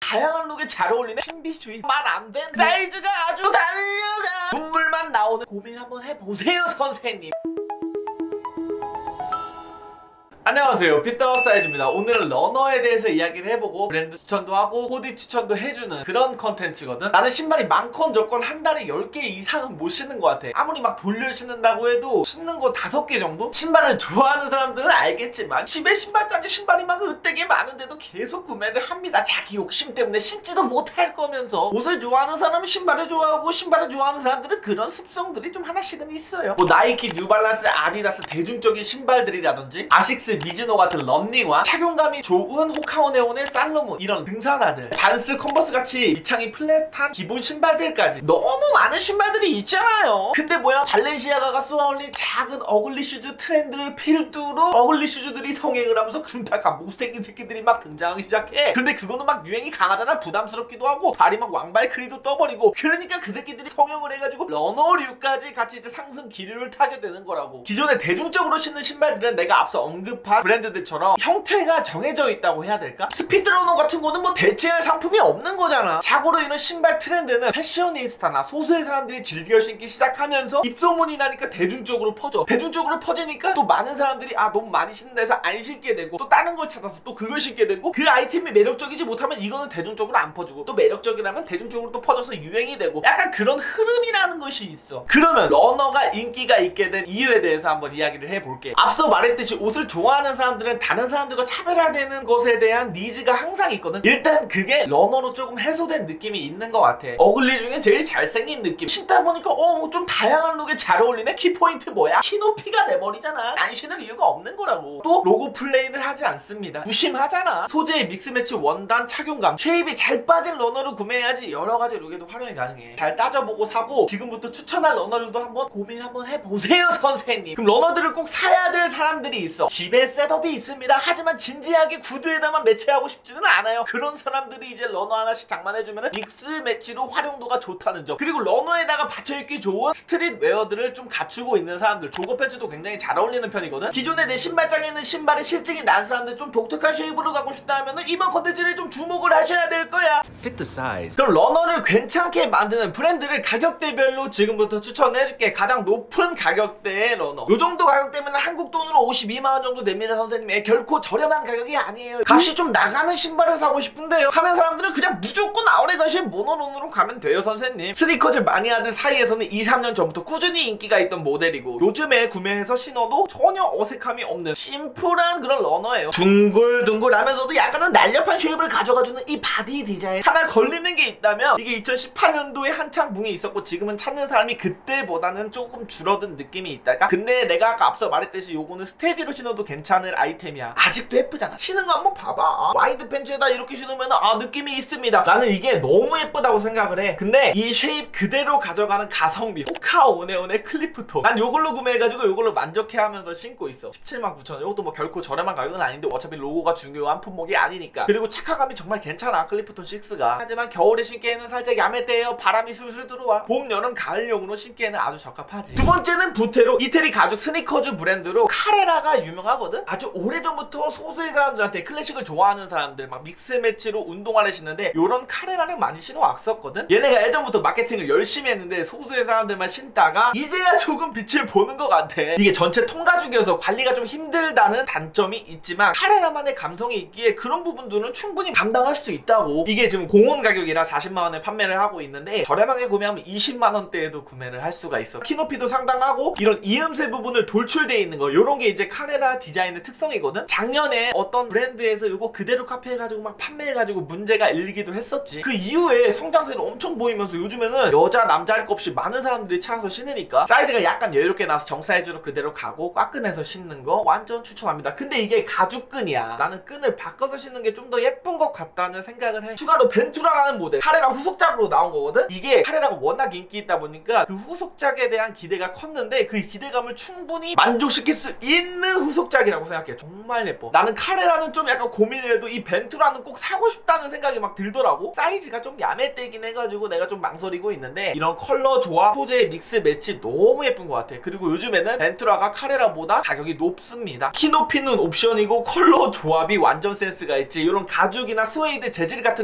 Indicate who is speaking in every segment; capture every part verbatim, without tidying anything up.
Speaker 1: 다양한 룩에 잘 어울리네. 핑비슈이 말 안 된 사이즈가 아주 달려가 눈물만 나오는 고민 한번 해보세요 선생님. 안녕하세요, 피터 사이즈입니다. 오늘은 러너에 대해서 이야기를 해보고 브랜드 추천도 하고 코디 추천도 해주는 그런 컨텐츠거든. 나는 신발이 많건 적건 한 달에 열 개 이상은 못 신는 것 같아. 아무리 막 돌려 신는다고 해도 신는 거 다섯 개 정도? 신발을 좋아하는 사람들은 알겠지만 집에 신발장에 신발이 막 으되게 많은데도 계속 구매를 합니다. 자기 욕심 때문에 신지도 못할 거면서. 옷을 좋아하는 사람은 신발을 좋아하고 신발을 좋아하는 사람들은 그런 습성들이 좀 하나씩은 있어요. 뭐 나이키, 뉴발란스, 아디다스 대중적인 신발들이라든지 아식스, 미즈노 같은 런닝화, 착용감이 좋은 호카오네온의 살로몬, 이런 등산화들, 반스, 컨버스 같이 밑창이 플랫한 기본 신발들까지 너무 많은 신발들이 있잖아요. 근데 뭐야, 발렌시아가가 쏘아올린 작은 어글리 슈즈 트렌드를 필두로 어글리 슈즈들이 성행을 하면서 둔탁한 못생긴 새끼들이 막 등장하기 시작해. 근데 그거는 막 유행이 강하잖아. 부담스럽기도 하고 발이 막 왕발크리도 떠버리고. 그러니까 그 새끼들이 성형을 해가지고 러너류까지 같이 이제 상승 기류를 타게 되는 거라고. 기존에 대중적으로 신는 신발들은 내가 앞서 언급한 브랜드들처럼 형태가 정해져 있다고 해야 될까? 스피드러너 같은 거는 뭐 대체할 상품이 없는 거잖아. 자고로 이런 신발 트렌드는 패셔니스타나 소수의 사람들이 즐겨 신기 시작하면서 입소문이 나니까 대중적으로 퍼져. 대중적으로 퍼지니까 또 많은 사람들이 아 너무 많이 신는다 해서 안 신게 되고, 또 다른 걸 찾아서 또 그걸 신게 되고, 그 아이템이 매력적이지 못하면 이거는 대중적으로 안 퍼지고, 또 매력적이라면 대중적으로 또 퍼져서 유행이 되고, 약간 그런 흐름이라는 것이 있어. 그러면 러너가 인기가 있게 된 이유에 대해서 한번 이야기를 해볼게. 앞서 말했듯이 옷을 좋아하는 하는 사람들은 다른 사람들과 차별화되는 것에 대한 니즈가 항상 있거든. 일단 그게 러너로 조금 해소된 느낌이 있는 것 같아. 어글리 중에 제일 잘생긴 느낌. 신다 보니까 어 뭐 좀 다양한 룩에 잘 어울리네. 키포인트 뭐야? 키높이가 돼버리잖아. 안 신을 이유가 없는 거라고. 또 로고 플레이를 하지 않습니다. 무심하잖아. 소재의 믹스매치, 원단, 착용감, 쉐입이 잘 빠진 러너를 구매해야지 여러가지 룩에도 활용이 가능해. 잘 따져보고 사고, 지금부터 추천할 러너들도 한번 고민 한번 해보세요 선생님. 그럼 러너들을 꼭 사야 될 사람들이 있어. 집에 셋업이 있습니다. 하지만 진지하게 구두에다만 매치하고 싶지는 않아요. 그런 사람들이 이제 러너 하나씩 장만해주면 믹스 매치로 활용도가 좋다는 점, 그리고 러너에다가 받쳐입기 좋은 스트릿 웨어들을 좀 갖추고 있는 사람들. 조거 팬츠도 굉장히 잘 어울리는 편이거든. 기존에 내 신발장에 있는 신발에 실증이 난 사람들, 좀 독특한 쉐입으로 가고 싶다 하면 이번 컨텐츠를 좀 주목을 하셔야 될 거야.
Speaker 2: Fit the size.
Speaker 1: 그럼 러너를 괜찮게 만드는 브랜드를 가격대별로 지금부터 추천을 해줄게. 가장 높은 가격대의 러너, 요 정도 가격대면 한국 돈으로 오십이만 원 정도 됩니다 선생님. 에, 결코 저렴한 가격이 아니에요. 값이 좀 나가는 신발을 사고 싶은데요 하는 사람들은 그냥 무조건 아우레가시의 모노론으로 가면 돼요 선생님. 스니커즈 마니아들 사이에서는 이, 삼 년 전부터 꾸준히 인기가 있던 모델이고, 요즘에 구매해서 신어도 전혀 어색함이 없는 심플한 그런 러너예요. 둥글둥글하면서도 약간은 날렵한 쉐입을 가져가주는 이 바디 디자인. 하나 걸리는 게 있다면 이게 이천십팔 년도에 한창 붕이 있었고, 지금은 찾는 사람이 그때보다는 조금 줄어든 느낌이 있달까? 근데 내가 아까 앞서 말했듯이 요거는 스테디로 신어도 괜찮은 아이템이야. 아직도 예쁘잖아. 신은 거 한번 봐봐. 와이드 팬츠에다 이렇게 신으면 아 느낌이 있습니다. 나는 이게 너무 예쁘다고 생각을 해. 근데 이 쉐입 그대로 가져가는 가성비, 호카오네온의 클리프톤, 난 요걸로 구매해가지고 요걸로 만족해하면서 신고 있어. 십칠만 구천 원. 이것도 뭐 결코 저렴한 가격은 아닌데 어차피 로고가 중요한 품목이 아니니까. 그리고 착화감이 정말 괜찮아 클리프톤 식스가. 하지만 겨울에 신기에는 살짝 야매떼요. 바람이 술술 들어와. 봄, 여름, 가을용으로 신기에는 아주 적합하지. 두 번째는 부테로, 이태리 가죽 스니커즈 브랜드로 카레라가 유명하거든. 아주 오래전부터 소수의 사람들한테, 클래식을 좋아하는 사람들, 막 믹스매치로 운동화를 신는데 요런 카레라를 많이 신어왔었거든. 얘네가 예전부터 마케팅을 열심히 했는데 소수의 사람들만 신다가 이제야 조금 빛을 보는 것 같아. 이게 전체 통가죽이어서 관리가 좀 힘들다는 단점이 있지만 카레라만의 감성이 있기에 그런 부분들은 충분히 감당할 수 있다고. 이게 지금 공원 가격이라 사십만 원에 판매를 하고 있는데 저렴하게 구매하면 이십만 원대에도 구매를 할 수가 있어. 키높이도 상당하고 이런 이음새 부분을 돌출되어 있는 거, 요런 게 이제 카레라 디자인의 특성이거든. 작년에 어떤 브랜드에서 이거 그대로 카피해가지고 막 판매해가지고 문제가 일기도 했었지. 그 이후에 성장세를 엄청 보이면서 요즘에는 여자 남자 할 것 없이 많은 사람들이 찾아서 신으니까 사이즈가 약간 여유롭게 나와서 정 사이즈로 그대로 가고 꽉끈해서 신는 거 완전 추천합니다. 근데 이게 가죽끈이야. 나는 끈을 바꿔서 신는 게 좀 더 예쁜 것 같다는 생각을 해. 추가로 벤투라라는 모델, 카레라 후속작으로 나온 거거든. 이게 카레라가 워낙 인기 있다 보니까 그 후속작에 대한 기대가 컸는데 그 기대감을 충분히 만족시킬 수 있는 후속작이라고 생각해. 정말 예뻐. 나는 카레라는 좀 약간 고민을 해도 이 벤투라는 꼭 사고 싶다는 생각이 막 들더라고. 사이즈가 좀 야매떼긴 해가지고 내가 좀 망설이고 있는데 이런 컬러 조합, 소재의 믹스 매치 너무 예쁜 것 같아. 그리고 요즘에는 벤투라가 카레라보다 가격이 높습니다. 키높이는 옵션이고 컬러 조합이 완전 센스가 있지. 이런 가죽이나 스웨이드 재질 같은 거, 구테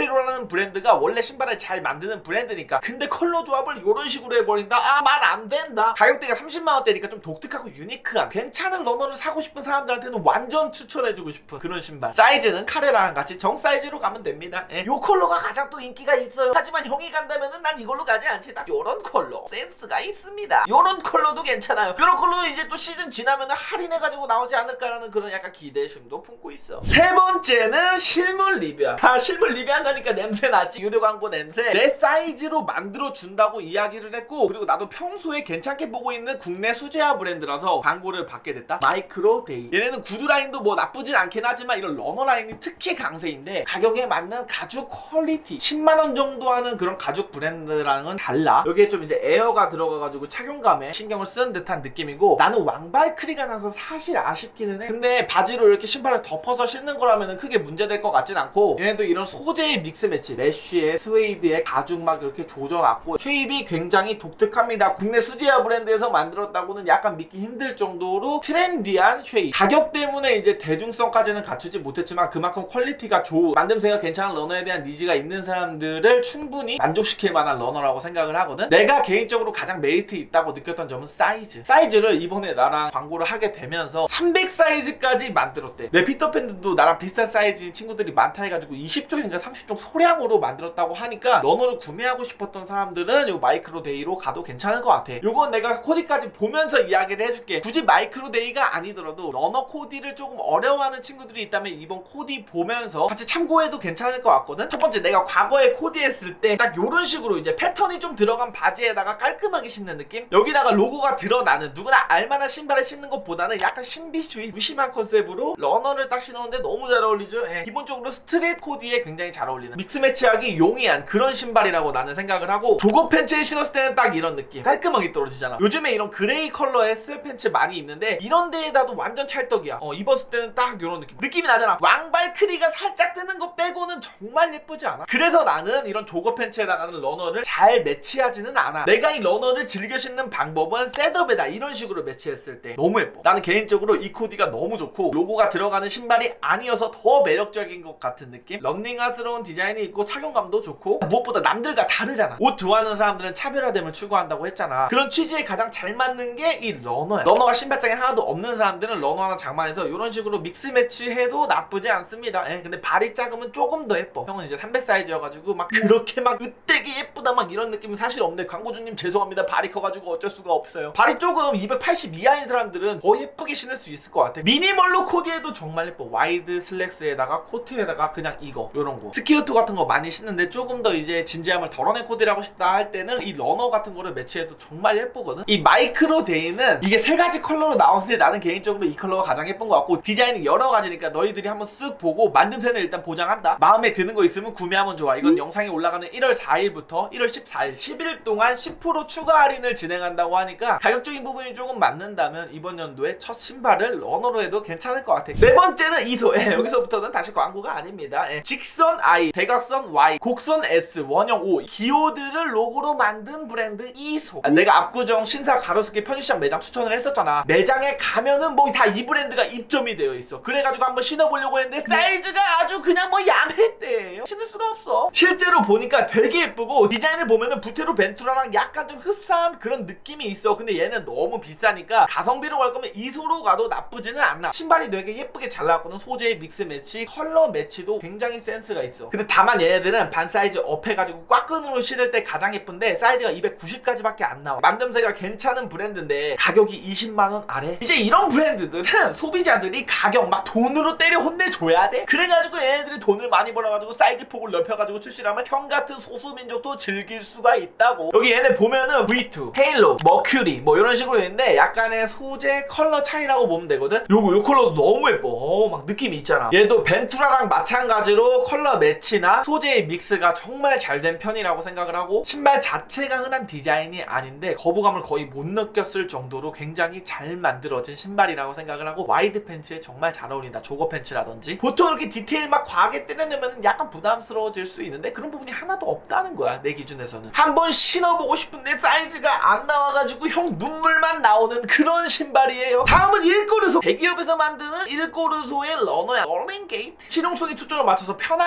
Speaker 1: 오페로라는 브랜드가 원래 신발을 잘 만드는 브랜드니까. 근데 컬러 조합을 이런 식으로 해버린다? 아, 말 안 된다. 가격대가 삼십만 원대니까 좀 독특하고 유니크한 괜찮은 러너를 사고 싶은 사람들한테는 완전 추천해주고 싶은 그런 신발. 사이즈는 카레랑 같이 정 사이즈로 가면 됩니다. 예. 요 컬러가 가장 또 인기가 있어요. 하지만 형이 간다면은 난 이걸로 가지 않지. 나 요런 컬러 센스가 있습니다. 요런 컬러도 괜찮아요. 요런 컬러 이제 또 시즌 지나면은 할인해가지고 나오지 않을까라는 그런 약간 기대심도 품고 있어. 세 번째는 실물 리뷰야. 아, 실물 리뷰한다니까 냄새 나지. 유료 광고 냄새. 내 사이즈로 만들어준다고 이야기를 했고, 그리고 나도 평소에 괜찮게 보고 있는 국내 수제화 브랜드라서 광고를 받게 됐다. 마이크로데이. 얘네는 구두 라인도 뭐 나쁘진 않긴 하지만 이런 러너 라인이 특히 강세인데 가격에 맞는 가죽 퀄리티 십만 원 정도 하는 그런 가죽 브랜드랑은 달라. 여기에 좀 이제 에어가 들어가가지고 착용감에 신경을 쓴 듯한 느낌이고, 나는 왕발크리가 나서 사실 아쉽기는 해. 근데 바지로 이렇게 신발을 덮어서 신는 거라면 크게 문제될 것 같진 않고, 얘네도 이런 소재의 믹스 매치, 메쉬에 스웨이드에 가죽 막 이렇게 조져놨고 쉐입이 굉장히 독특합니다. 국내 수제화 브랜드에서 만들었다고는 약간 믿기 힘들 정도로 트렌디한 쉐입. 가격 때문에 이제 대중성까지는 갖추지 못했지만 그만큼 퀄리티가 좋은, 만듦새가 괜찮은 러너에 대한 니즈가 있는 사람들을 충분히 만족시킬 만한 러너라고 생각을 하거든. 내가 개인적으로 가장 메리트 있다고 느꼈던 점은 사이즈. 사이즈를 이번에 나랑 광고를 하게 되면서 삼백 사이즈까지 만들었대. 내 피터팬들도 나랑 비슷한 사이즈인 친구들이 많다 해가지고 이십 종인가 삼십 종 소량으로 만들었다고 하니까 러너를 구매하고 싶었던 사람들은 요 마이크로데이로 가도 괜찮을 것 같아. 요건 내가 코디까지 보면서 이야기를 해줄게. 굳이 마이크로데이가 아니더라도 러너 코디를 조금 어려워하는 친구들이 있다면 이번 코디 보면서 같이 참고해도 괜찮을 것 같거든. 첫 번째, 내가 과거에 코디했을 때 딱 요런 식으로 이제 패턴이 좀 들어간 바지에다가 깔끔하게 신는 느낌? 여기다가 로고가 드러나는, 누구나 알만한 신발을 신는 것보다는 약간 신비주의 무심한 컨셉으로 러너를 딱 신었는데 너무 잘 어울리죠. 예. 기본적으로 스트릿 코디에 굉장히 잘 어울리는, 믹스매치하기 용이한 그런 신발이라고 나는 생각을 하고, 조거 팬츠에 신었을 때는 딱 이런 느낌, 깔끔하게 떨어지잖아. 요즘에 이런 그레이 컬러의 스웨팬츠 많이 입는데 이런 데에다도 완전 찰떡이야. 어, 입었을 때는 딱 이런 느낌 느낌이 나잖아. 왕발크리가 살짝 뜨는 거 빼고는 정말 예쁘지 않아? 그래서 나는 이런 조거 팬츠에다가는 러너를 잘 매치하지는 않아. 내가 이 러너를 즐겨 신는 방법은 셋업에다 이런 식으로 매치했을 때 너무 예뻐. 나는 개인적으로 이 코디가 너무 좋고, 로고가 들어가는 신발이 아니어서 더 매력적인 것 같은 느낌? 런닝화스러운 디자인이 있고 착용감도 좋고, 무엇보다 남들과 다르잖아. 옷 좋아하는 사람들은 차별화됨을 추구한다고 했잖아. 그런 취지에 가장 잘 맞는 게 이 러너야. 러너가 신발장에 하나도 없는 사람들은 러너 하나 장만해서 이런 식으로 믹스 매치해도 나쁘지 않습니다. 예, 근데 발이 작으면 조금 더 예뻐. 형은 이제 삼백 사이즈여가지고 막 그렇게 막 으떼게 예쁘다 막 이런 느낌이 사실 없는데, 광고주님 죄송합니다. 발이 커가지고 어쩔 수가 없어요. 발이 조금 이백팔십 이하인 사람들은 더 예쁘게 신을 수 있을 것 같아. 미니멀로 코디해도 정말 예뻐. 와이드 슬랙스에다가 코트에다가 그냥 이거 요런 거 스키어트 같은 거 많이 신는데 조금 더 이제 진지함을 덜어낸 코디를 하고 싶다 할 때는 이 러너 같은 거를 매치해도 정말 예쁘거든. 이 마이크로데이는 이게 세 가지 컬러로 나오는데 나는 개인적으로 이 컬러가 가장 예쁜 것 같고, 디자인이 여러 가지니까 너희들이 한번 쓱 보고 만듦새는 일단 보장한다. 마음에 드는 거 있으면 구매하면 좋아. 이건 음? 영상이 올라가는 일월 사일부터 일월 십사일 십 일 동안 십 퍼센트 추가 할인을 진행한다고 하니까 가격적인 부분이 조금 맞는다면 이번 연도에 첫 신발을 러너로 해도 괜찮을 것 같아. 네 번째는 이소. 예, 여기서부터는 다시 광고가 아닙니다. 예, 직선 I, 대각선 Y, 곡선 S, 원형 O, 기호들을 로고로 만든 브랜드 이소. 아, 내가 압구정 신사 가로수길 편의시장 매장 추천을 했었잖아. 매장에 가면은 뭐 다 이 브랜드가 입점이 되어 있어. 그래가지고 한번 신어보려고 했는데 사이즈가 아주 그냥 뭐 야매대예요. 신을 수가 없어. 실제로 보니까 되게 예쁘고, 디자인을 보면은 부테로 벤투라랑 약간 좀 흡사한 그런 느낌이 있어. 근데 얘는 너무 비싸니까 가성비로 갈 거면 이소로 가도 나쁘지는 않아. 신발이 되게 예쁘게 잘 나왔거든. 소재의 믹스 매치, 컬러 매치도 굉장히 센스가 있어. 근데 다만 얘네들은 반 사이즈 업 해가지고 꽉끈으로 신을 때 가장 예쁜데 사이즈가 이백구십까지밖에 안 나와. 만듦새가 괜찮은 브랜드인데 가격이 이십만 원 아래? 이제 이런 브랜드들은 소비자들이 가격 막 돈으로 때려 혼내줘야 돼? 그래가지고 얘네들이 돈을 많이 벌어가지고 사이즈 폭을 넓혀가지고 출시를 하면 형 같은 소수민족도 즐길 수가 있다고. 여기 얘네 보면은 브이 투, 헤일로, 머큐리 뭐 이런 식으로 있는데 약간의 소재 컬러 차이라고 보면 되거든. 요거 요 컬러도 너무 예뻐. 어, 막 느낌이 있잖아. 얘도 벤투라랑 마찬가지로 컬러 매치나 소재의 믹스가 정말 잘 된 편이라고 생각을 하고, 신발 자체가 흔한 디자인이 아닌데 거부감을 거의 못 느꼈을 정도로 굉장히 잘 만들어진 신발이라고 생각을 하고, 와이드 팬츠에 정말 잘 어울린다. 조거 팬츠라든지. 보통 이렇게 디테일 막 과하게 때려내면 약간 부담스러워질 수 있는데 그런 부분이 하나도 없다는 거야, 내 기준에서는. 한번 신어보고 싶은데 사이즈가 안 나와가지고 형 눈물만 나오는 그런 신발이에요. 다음은 일꼬르소. 대기업에서 만드는 일꼬르소의 러너야. 러닝 게이트. 실용성에 초점을 맞춰서 편하게 풀고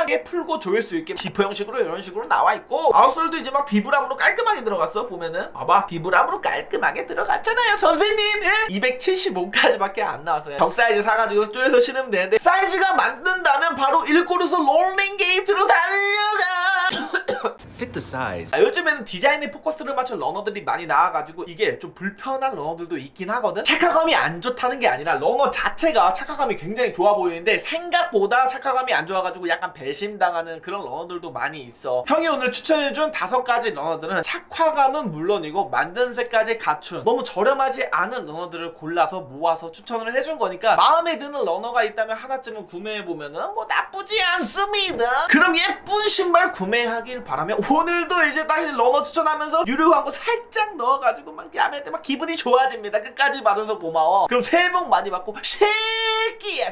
Speaker 1: 빠르고 조일 수 있게 지퍼 형식으로 이런 식으로 나와 있고, 아웃솔도 이제 막 비브람으로 깔끔하게 들어갔어. 보면은 봐봐, 비브람으로 깔끔하게 들어갔잖아요 선생님. 예? 이백칠십오까지밖에 안 나왔어요. 정 사이즈 사가지고 쪼여서 신으면 되는데, 사이즈가 맞는다면 바로 일골에서 롤링 게이트로 달려가.
Speaker 2: Fit the size.
Speaker 1: 아, 요즘에는 디자인에 포커스를 맞춘 러너들이 많이 나와가지고 이게 좀 불편한 러너들도 있긴 하거든. 착화감이 안 좋다는 게 아니라 러너 자체가 착화감이 굉장히 좋아 보이는데 생각보다 착화감이 안 좋아가지고 약간 배심당하는 그런 러너들도 많이 있어. 형이 오늘 추천해준 다섯 가지 러너들은 착화감은 물론이고 만듦새까지 갖춘 너무 저렴하지 않은 러너들을 골라서 모아서 추천을 해준 거니까, 마음에 드는 러너가 있다면 하나쯤은 구매해보면은 뭐 나쁘지 않습니다. 그럼 예쁜 신발 구매하길 바라며, 오늘도 이제 다시 러너 추천하면서 유료 광고 살짝 넣어가지고 막 야매 때 막 기분이 좋아집니다. 끝까지 봐줘서 고마워. 그럼 새해 복 많이 받고 새끼야.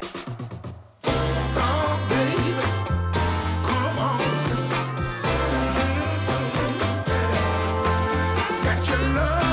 Speaker 3: Got your love.